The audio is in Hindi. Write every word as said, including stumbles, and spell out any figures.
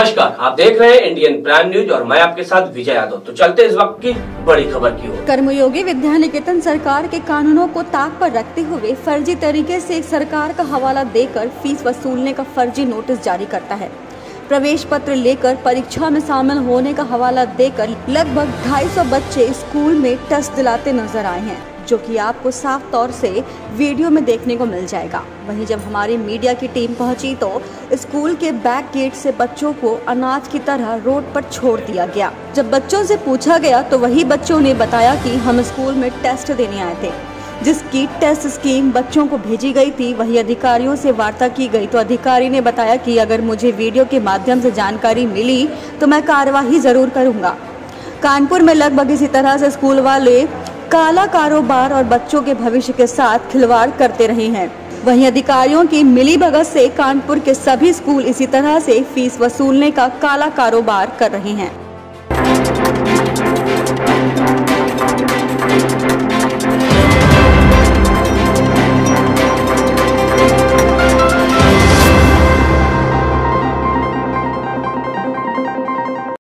नमस्कार, आप देख रहे हैं इंडियन प्राइम न्यूज और मैं आपके साथ विजय यादव। तो चलते इस वक्त की बड़ी खबर की ओर। कर्मयोगी विद्या निकेतन सरकार के कानूनों को ताक पर रखते हुए फर्जी तरीके से सरकार का हवाला देकर फीस वसूलने का फर्जी नोटिस जारी करता है। प्रवेश पत्र लेकर परीक्षा में शामिल होने का हवाला देकर लगभग ढाई सौ बच्चे स्कूल में टेस्ट दिलाते नजर आए हैं, जो कि आपको साफ तौर से वीडियो में देखने को मिल जाएगा। वहीं जब हमारी मीडिया की टीम पहुंची तो स्कूल के बैक गेट से बच्चों को अनाज की तरह रोड पर छोड़ दिया गया। जब बच्चों से पूछा गया तो वही बच्चों ने बताया कि हम स्कूल में टेस्ट देने आए थे, जिसकी टेस्ट स्कीम बच्चों को भेजी गई थी। वही अधिकारियों से वार्ता की गई तो अधिकारी ने बताया कि अगर मुझे वीडियो के माध्यम से जानकारी मिली तो मैं कार्यवाही जरूर करूंगा। कानपुर में लगभग इसी तरह से स्कूल वाले काला कारोबार और बच्चों के भविष्य के साथ खिलवाड़ करते रहे हैं। वहीं अधिकारियों की मिलीभगत से कानपुर के सभी स्कूल इसी तरह से फीस वसूलने का काला कारोबार कर रहे हैं।